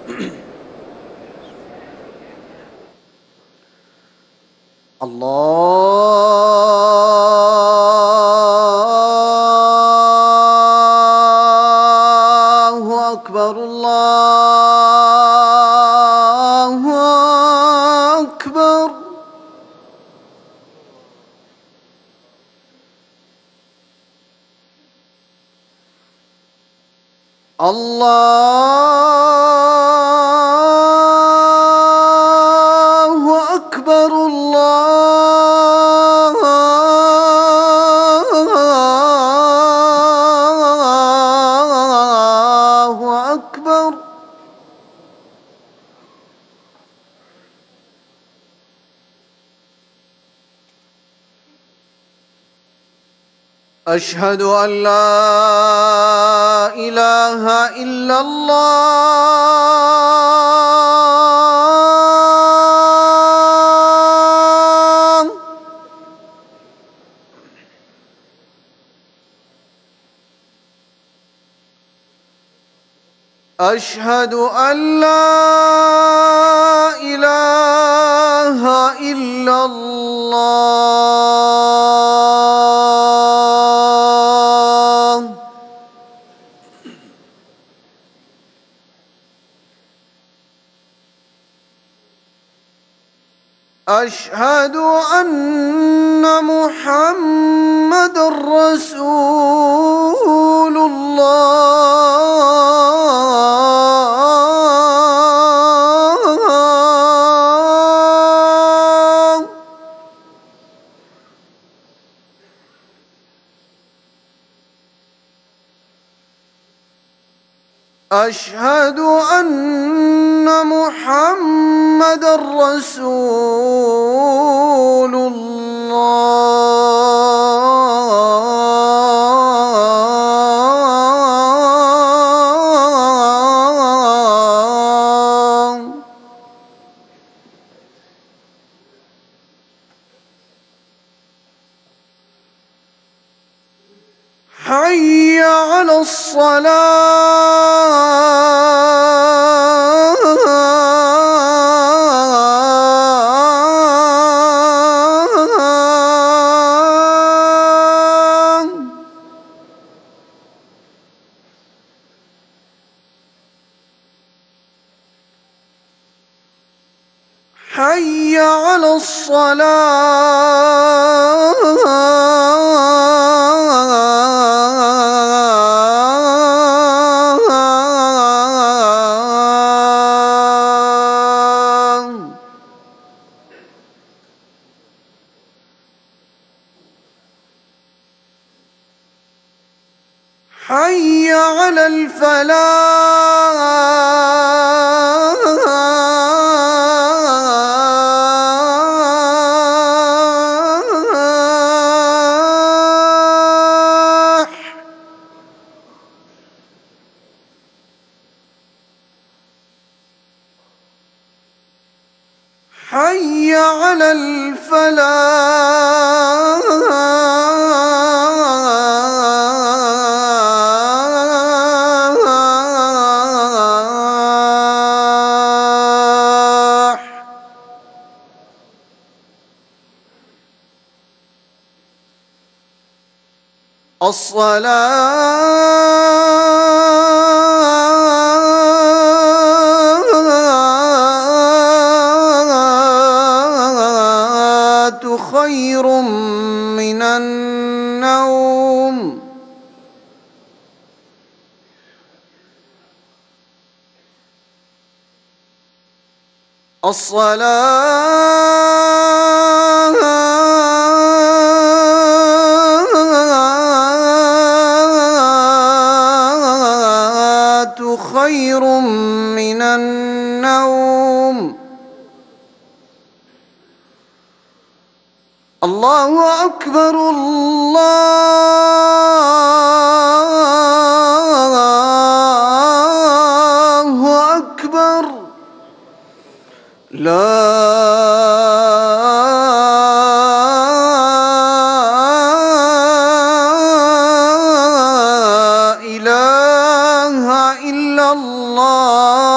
الله أكبر الله أكبر. الله أكبر الله أكبر. أشهد أن لا إله إلا الله. أشهد أن لا إله إلا الله. أشهد أن محمدًا رسول الله. أشهد أن محمدًا رسول الله. حي على الصلاة. حي على الصلاة. حي على الفلاح. حي على الفلاح. الصلاة خير من النوم. الصلاة خير من النوم. الله أكبر الله أكبر. لا إله إلا الله.